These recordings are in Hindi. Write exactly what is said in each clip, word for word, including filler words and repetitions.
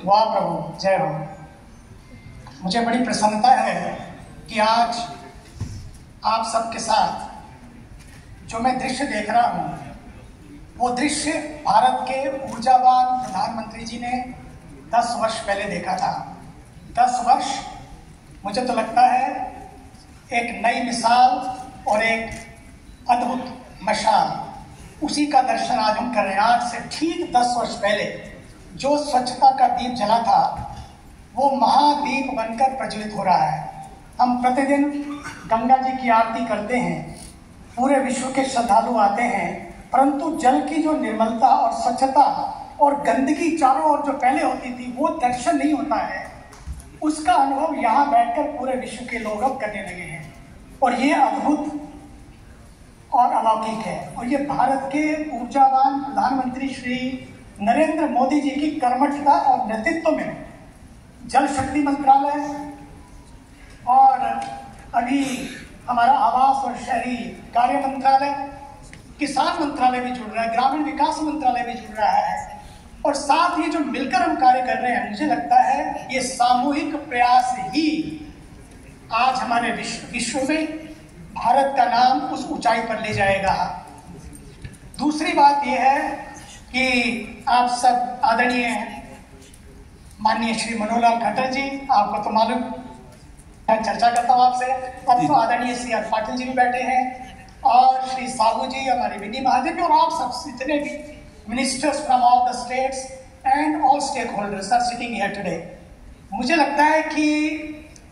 वाह प्रभु, जय हो। मुझे बड़ी प्रसन्नता है कि आज आप सबके साथ जो मैं दृश्य देख रहा हूँ, वो दृश्य भारत के ऊर्जावान प्रधानमंत्री जी ने दस वर्ष पहले देखा था। दस वर्ष मुझे तो लगता है एक नई मिसाल और एक अद्भुत मशाल, उसी का दर्शन आज हम कर रहे हैं। आज से ठीक दस वर्ष पहले जो स्वच्छता का दीप जला था, वो महादीप बनकर प्रज्वलित हो रहा है। हम प्रतिदिन गंगा जी की आरती करते हैं, पूरे विश्व के श्रद्धालु आते हैं, परंतु जल की जो निर्मलता और स्वच्छता और गंदगी चारों ओर जो पहले होती थी, वो दर्शन नहीं होता है। उसका अनुभव यहाँ बैठकर पूरे विश्व के लोग अब करने लगे हैं, और ये अद्भुत और अलौकिक है। और ये भारत के ऊर्जावान प्रधानमंत्री श्री नरेंद्र मोदी जी की कर्मठता और नेतृत्व में जल शक्ति मंत्रालय और अभी हमारा आवास और शहरी कार्य मंत्रालय, किसान मंत्रालय भी जुड़ रहा है, ग्रामीण विकास मंत्रालय भी जुड़ रहा है, और साथ ही जो मिलकर हम कार्य कर रहे हैं, मुझे लगता है ये सामूहिक प्रयास ही आज हमारे विश्व विश्व में भारत का नाम उस ऊंचाई पर ले जाएगा। दूसरी बात यह है कि आप सब आदरणीय माननीय श्री मनोहर लाल खट्टर जी, आपको तो मालूम, मैं चर्चा करता हूँ आपसे। अब तो आदरणीय सी आर पाटिल जी भी बैठे हैं, और श्री साहू जी, हमारे विधि महाजन, और आप सब जितने भी ministers from all the states and all stakeholders are sitting here today. मुझे लगता है कि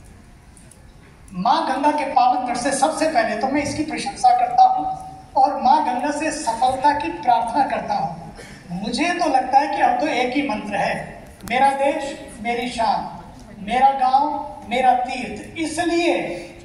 माँ गंगा के पावन तट से सबसे पहले तो मैं इसकी प्रशंसा करता हूँ और माँ गंगा से सफलता की प्रार्थना करता हूँ। मुझे तो लगता है कि अब तो एक ही मंत्र है, मेरा देश मेरी शान, मेरा गांव मेरा तीर्थ, इसलिए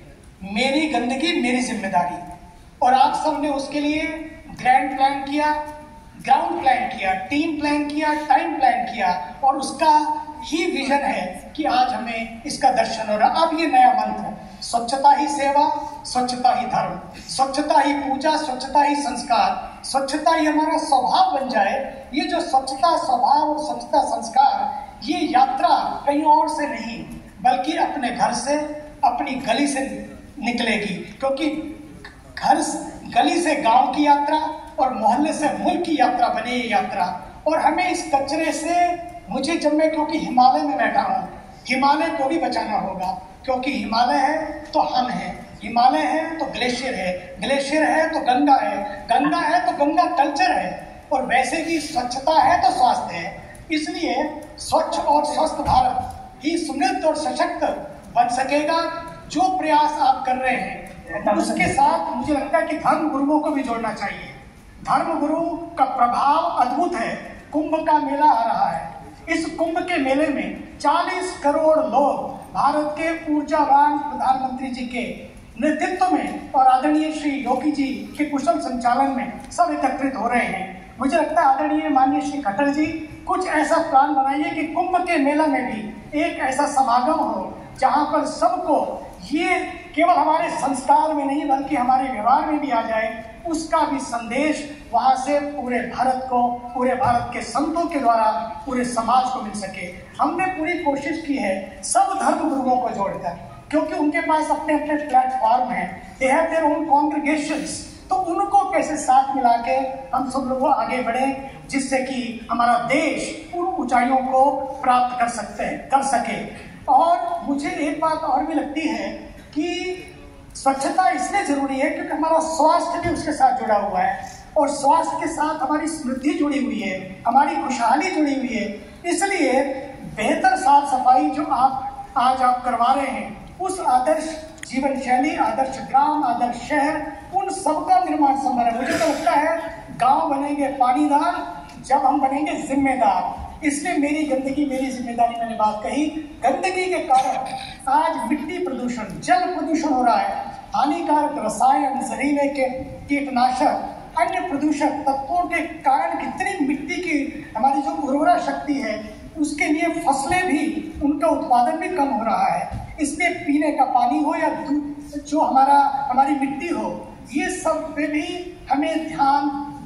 मेरी गंदगी मेरी जिम्मेदारी। और आप सब ने उसके लिए ग्रैंड प्लान किया, ग्राउंड प्लान किया, टीम प्लान किया, टाइम प्लान किया, और उसका ही विजन है कि आज हमें इसका दर्शन हो रहा। अब ये नया मंत्र, स्वच्छता ही सेवा, स्वच्छता ही धर्म, स्वच्छता ही पूजा, स्वच्छता ही संस्कार, स्वच्छता ही हमारा स्वभाव बन जाए। ये जो स्वच्छता स्वभाव और स्वच्छता संस्कार, ये यात्रा कहीं और से नहीं बल्कि अपने घर से, अपनी गली से निकलेगी, क्योंकि घर गली से गांव की यात्रा और मोहल्ले से मुल्क की यात्रा बने ये यात्रा। और हमें इस कचरे से, मुझे जब मैं, क्योंकि हिमालय में बैठा हूँ, हिमालय को भी बचाना होगा, क्योंकि हिमालय है तो हम हैं, हिमालय है तो ग्लेशियर है, ग्लेशियर है तो गंगा है, गंगा है तो गंगा कल्चर है, और वैसे भी स्वच्छता है तो स्वास्थ्य है। इसलिए स्वच्छ और स्वस्थ भारत ही समृद्ध और सशक्त बन सकेगा। जो प्रयास आप कर रहे हैं, उसके साथ मुझे लगता है कि धर्म गुरुओं को भी जोड़ना चाहिए। धर्म गुरु का प्रभाव अद्भुत है। कुंभ का मेला आ रहा है, इस कुंभ के मेले में चालीस करोड़ लोग भारत के ऊर्जावान प्रधानमंत्री जी के नेतृत्व में और आदरणीय श्री योगी जी के कुशल संचालन में सब एकत्रित हो रहे हैं। मुझे लगता है आदरणीय माननीय श्री खट्टर जी कुछ ऐसा प्लान बनाइए कि कुंभ के मेला में भी एक ऐसा समागम हो जहां पर सबको ये केवल हमारे संस्कार में नहीं बल्कि हमारे व्यवहार में भी आ जाए, उसका भी संदेश वहां से पूरे भारत को, पूरे भारत के संतों के द्वारा पूरे समाज को मिल सके। हमने पूरी कोशिश की है सब धर्म गुरुओं को जोड़कर, क्योंकि उनके पास अपने अपने प्लेटफॉर्म हैं, they have their own congregations, तो उनको कैसे साथ मिला के हम सब लोग आगे बढ़े, जिससे कि हमारा देश उन ऊंचाइयों को प्राप्त कर सकते हैं, कर सके। और मुझे एक बात और भी लगती है कि स्वच्छता इसलिए जरूरी है क्योंकि हमारा स्वास्थ्य भी उसके साथ जुड़ा हुआ है, और स्वास्थ्य के साथ हमारी समृद्धि जुड़ी हुई है, हमारी खुशहाली जुड़ी हुई है। इसलिए बेहतर साफ सफाई जो आप आज आप करवा रहे हैं, उस आदर्श जीवन शैली, आदर्श ग्राम, आदर्श शहर, उन सबका निर्माण संभव है। मुझे तो लगता है गांव बनेंगे पानीदार जब हम बनेंगे जिम्मेदार। इसलिए मेरी गंदगी मेरी जिम्मेदारी, मैंने बात कही। गंदगी के कारण आज मिट्टी प्रदूषण, जल प्रदूषण हो रहा है, हानिकारक रसायन, जहरीले के कीटनाशक, अन्य प्रदूषक तत्वों के कारण कितनी मिट्टी की हमारी जो उर्वरा शक्ति है, उसके लिए फसलें भी, उनका उत्पादन भी कम हो रहा है। इसलिए पीने का पानी हो या जो हमारा हमारी मिट्टी हो, ये सब पे भी हमें ध्यान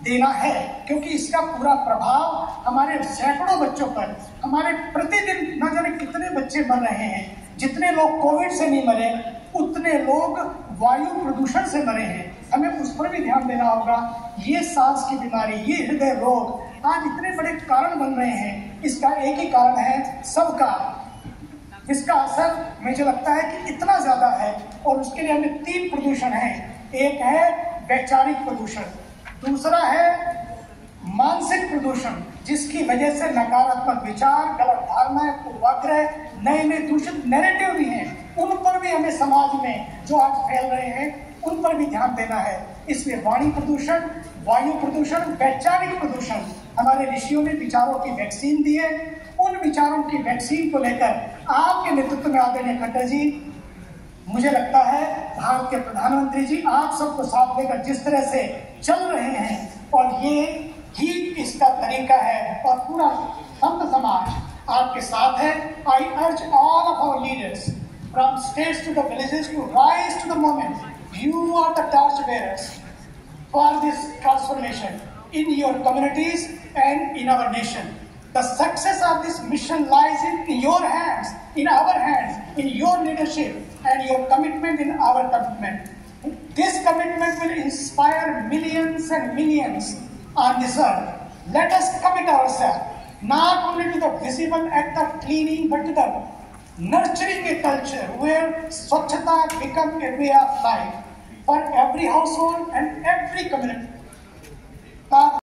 देना है, क्योंकि इसका पूरा प्रभाव हमारे सैकड़ों बच्चों पर, हमारे प्रतिदिन न जाने कितने बच्चे मर रहे हैं। जितने लोग कोविड से नहीं मरे उतने लोग वायु प्रदूषण से मरे हैं, हमें उस पर भी ध्यान देना होगा। ये सांस की बीमारी, ये हृदय रोग आज इतने बड़े कारण बन रहे हैं, इसका एक ही कारण है सबका। इसका असर मुझे लगता है कि इतना ज्यादा है, और उसके लिए हमें तीन प्रदूषण है। एक है वैचारिक प्रदूषण, दूसरा है मानसिक प्रदूषण, जिसकी वजह से नकारात्मक विचार, गलत धारणाएं, पूर्वाग्रह, नए नए दूषित नैरेटिव भी हैं, उन पर भी हमें समाज में जो आज फैल रहे हैं उन पर भी ध्यान देना है। इसलिए वाणी प्रदूषण, वायु प्रदूषण, वैचारिक प्रदूषण, हमारे ऋषियों ने विचारों की वैक्सीन दी है। उन विचारों की वैक्सीन को लेकर आपके नेतृत्व में आदरणीय खट्टर जी, मुझे लगता है भारत के प्रधानमंत्री जी आप सबको साथ लेकर जिस तरह से चल रहे हैं, और ये ही इसका तरीका है, और पूरा संत समाज आपके साथ है। I urge all of our leaders from states to the villages to rise to the moment. You are the torch bearers for this transformation in your communities and in our nation. The success of this mission lies in your hands, in our hands, in your leadership and your commitment in our commitment. This commitment will inspire millions and millions on this earth. Let us commit ourselves not only to the visible act of cleaning, but to the nurturing a culture where Swachhata become a way of life for every household and every community.